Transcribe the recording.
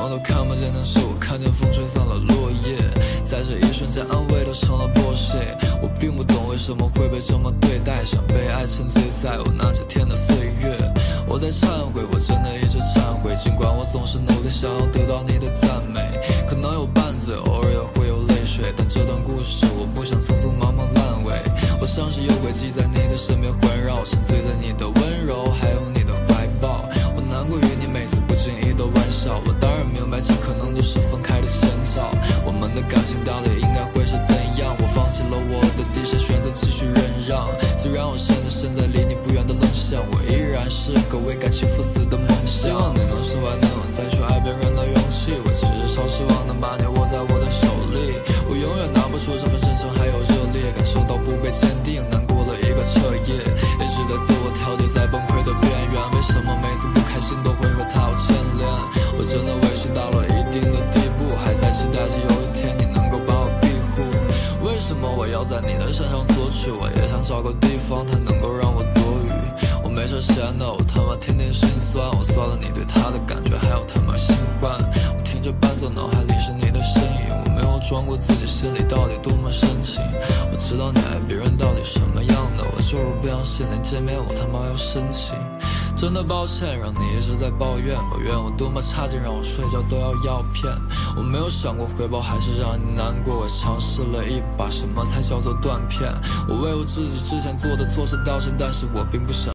都看不见的是我看见风吹散了落叶，在这一瞬间安慰都成了剥削。我并不懂为什么会被这么对待，想被爱沉醉在我那几天的岁月。我在忏悔，我真的一直忏悔，尽管我总是努力想要得到你的赞美，可能有拌嘴，偶尔也会有泪水，但这段故事我不想匆匆忙忙烂尾。我像是有轨迹在你的身边环绕，沉醉在你的温柔还有你的怀抱。我难过于你每次不经意的玩笑，我当然明白这可能就是分开的先兆。我们的感情到底应该会是怎样？我放弃了我的底线，选择继续忍让。虽然我现在离你不远的冷巷，我依然是个为感情赴死的梦想。希望你能释怀，能有再去爱别人的勇气。我其实超希望能把你握在我的手里，我永远拿不出这份真诚还有热烈，感受到不被坚定，难过了一个彻夜，一直在自我调节，在崩溃的边缘。为什么每次不开心都会和他有牵连？我真的委屈到了一定的地步，还在期待着有一天你能够把我庇护。为什么我要在你的身上索取？我也想找个地方它能够让我躲雨。我没事闲的，我他妈天天心酸，我算了你对他的感觉，还有他妈新欢。我听着伴奏，脑海里是你的身影，我没有装过自己心里到底多么深情。我知道你爱别人到底什么样的，我就是不相信连见面我他妈要生气。真的抱歉让你一直在抱怨我多么差劲，让我睡觉都要药片。我没有想过回报还是让你难过，我尝试了一把什么才叫做断片。我为我自己之前做的错事道歉，但是我并不想